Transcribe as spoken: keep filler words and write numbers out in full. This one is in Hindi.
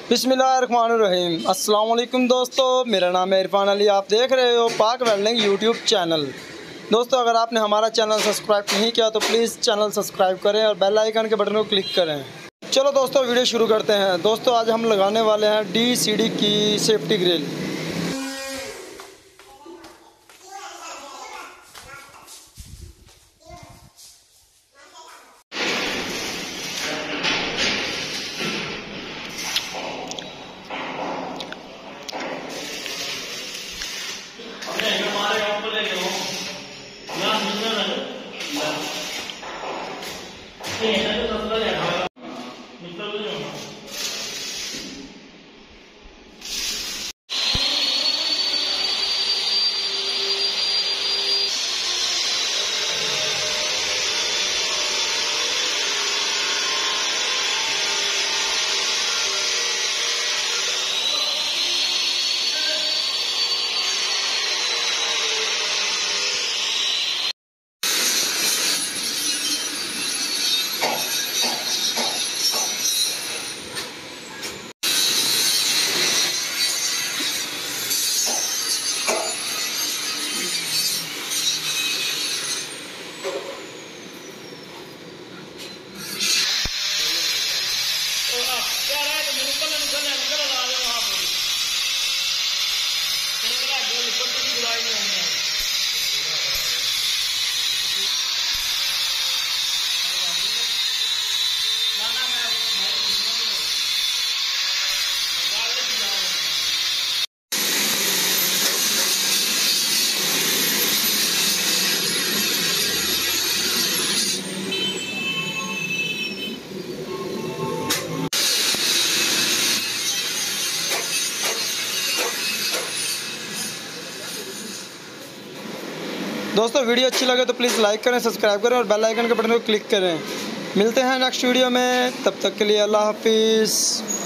बिस्मिल्लाहिर्रहमानिर्रहीम। अस्सलाम वालेकुम दोस्तों, मेरा नाम है इरफान अली। आप देख रहे हो पाक वेल्डिंग यूट्यूब चैनल। दोस्तों, अगर आपने हमारा चैनल सब्सक्राइब नहीं किया तो प्लीज़ चैनल सब्सक्राइब करें और बेल आइकन के बटन को क्लिक करें। चलो दोस्तों, वीडियो शुरू करते हैं। दोस्तों, आज हम लगाने वाले हैं डी सी डी की सेफ्टी ग्रिल। दोस्तों, वीडियो अच्छी लगे तो प्लीज़ लाइक करें, सब्सक्राइब करें और बेल आइकन के बटन को क्लिक करें। मिलते हैं नेक्स्ट वीडियो में, तब तक के लिए अल्लाह हाफिज़।